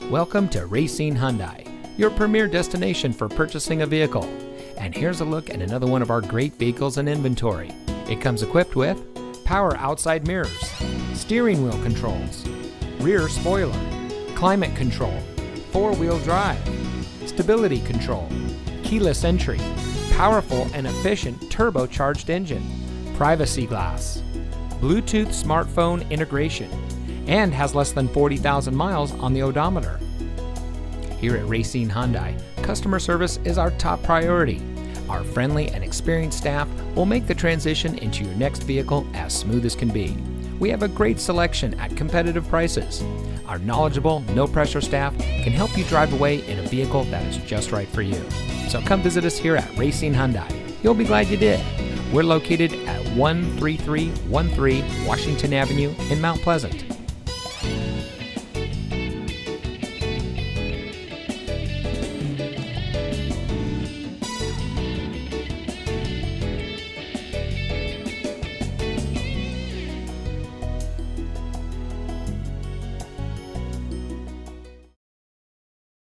Welcome to Racine Hyundai, your premier destination for purchasing a vehicle. And here's a look at another one of our great vehicles in inventory. It comes equipped with power outside mirrors, steering wheel controls, rear spoiler, climate control, four-wheel drive, stability control, keyless entry, powerful and efficient turbocharged engine, privacy glass, Bluetooth smartphone integration, and has less than 40,000 miles on the odometer. Here at Racine Hyundai, customer service is our top priority. Our friendly and experienced staff will make the transition into your next vehicle as smooth as can be. We have a great selection at competitive prices. Our knowledgeable, no-pressure staff can help you drive away in a vehicle that is just right for you. So come visit us here at Racine Hyundai. You'll be glad you did. We're located at 13313 Washington Avenue in Mount Pleasant.